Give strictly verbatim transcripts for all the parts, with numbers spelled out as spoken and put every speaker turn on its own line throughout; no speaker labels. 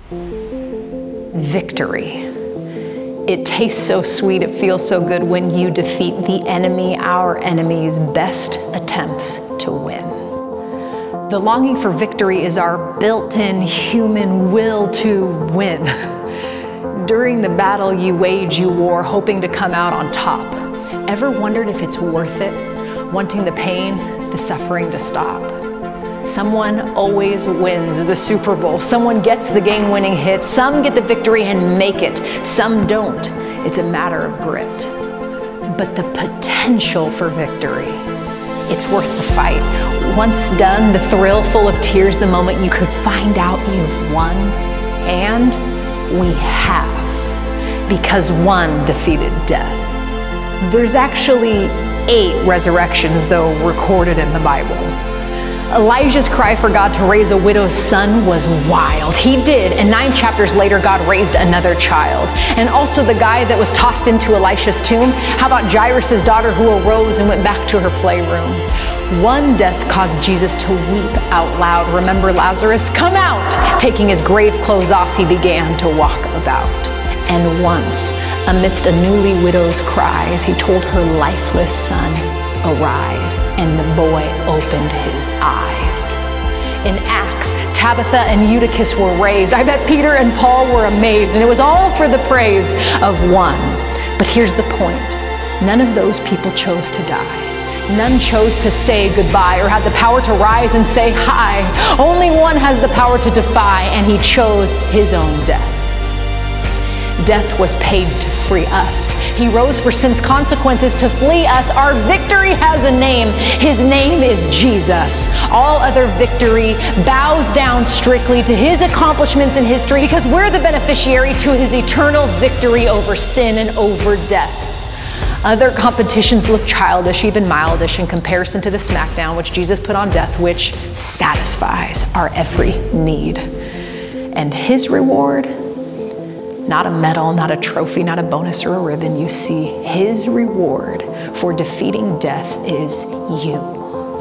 Victory. It tastes so sweet, it feels so good when you defeat the enemy, our enemy's best attempts to win. The longing for victory is our built-in human will to win. During the battle you wage, you war, hoping to come out on top. Ever wondered if it's worth it, wanting the pain, the suffering to stop? Someone always wins the Super Bowl. Someone gets the game-winning hit. Some get the victory and make it. Some don't. It's a matter of grit. But the potential for victory, it's worth the fight. Once done, the thrill, full of tears, the moment you could find out you've won. And we have, because one defeated death. There's actually eight resurrections, though, recorded in the Bible. Elijah's cry for God to raise a widow's son was wild. He did, and nine chapters later, God raised another child. And also the guy that was tossed into Elisha's tomb. How about Jairus' daughter who arose and went back to her playroom? One death caused Jesus to weep out loud. Remember Lazarus? Come out! Taking his grave clothes off, he began to walk about. And once, amidst a newly widow's cries, he told her lifeless son, arise, and the boy opened his eyes. In Acts, Tabitha and Eutychus were raised. I bet Peter and Paul were amazed, and it was all for the praise of one. But here's the point. None of those people chose to die. None chose to say goodbye or had the power to rise and say hi. Only one has the power to defy, and he chose his own death. Death was paid to free us. He rose for sin's consequences to flee us. Our victory has a name. His name is Jesus. All other victory bows down strictly to his accomplishments in history because we're the beneficiary to his eternal victory over sin and over death. Other competitions look childish, even mildish, in comparison to the smackdown which Jesus put on death, which satisfies our every need. And his reward, not a medal, not a trophy, not a bonus or a ribbon. You see, his reward for defeating death is you.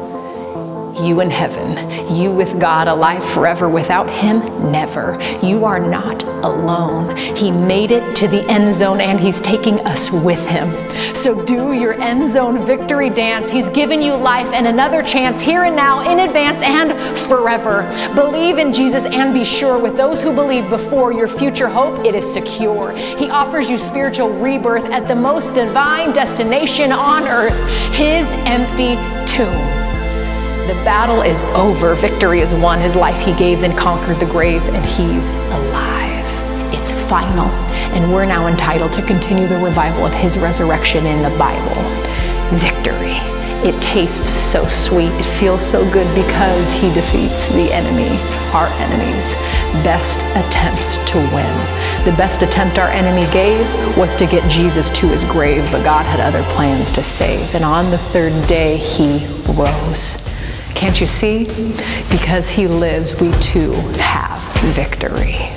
You in heaven, you with God, alive forever. Without him, never. You are not alone. He made it to the end zone and he's taking us with him. So do your end zone victory dance. He's given you life and another chance here and now, in advance and forever. Believe in Jesus and be sure with those who believe before your future hope, it is secure. He offers you spiritual rebirth at the most divine destination on earth, his empty tomb. The battle is over. Victory is won. His life he gave, then conquered the grave, and he's alive. It's final, and we're now entitled to continue the revival of his resurrection in the Bible. Victory. It tastes so sweet. It feels so good because he defeats the enemy, our enemies' best attempts to win. The best attempt our enemy gave was to get Jesus to his grave, but God had other plans to save. And on the third day, he rose. Can't you see? Because he lives, we too have victory.